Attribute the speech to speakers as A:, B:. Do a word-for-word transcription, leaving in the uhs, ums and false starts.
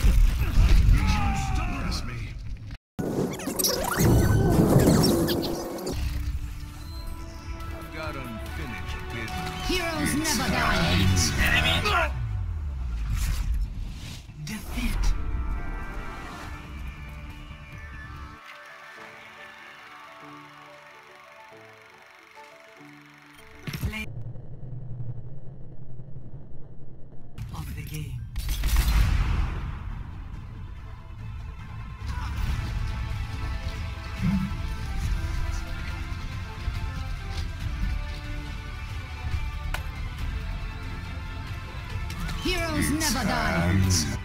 A: Press me. I've got unfinished business.
B: Heroes never die.
C: Enemy defeat. Play of the game.
B: Heroes never die.